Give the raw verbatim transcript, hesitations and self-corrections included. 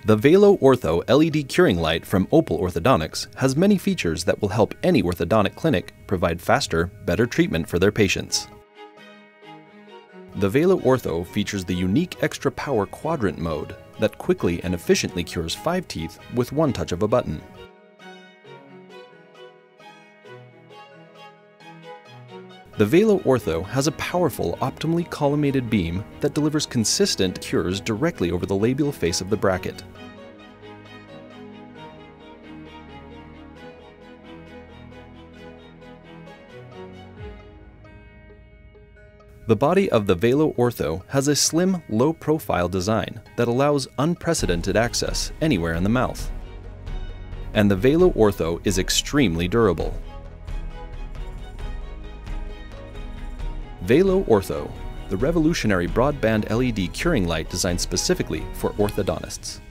The VALO Ortho L E D curing light from Opal Orthodontics has many features that will help any orthodontic clinic provide faster, better treatment for their patients. The VALO Ortho features the unique Xtra power quadrant mode that quickly and efficiently cures five teeth with one touch of a button. The VALO Ortho has a powerful optimally collimated beam that delivers consistent cures directly over the labial face of the bracket. The body of the VALO Ortho has a slim, low-profile design that allows unprecedented access anywhere in the mouth. And the VALO Ortho is extremely durable. VALO Ortho, the revolutionary broadband L E D curing light designed specifically for orthodontists.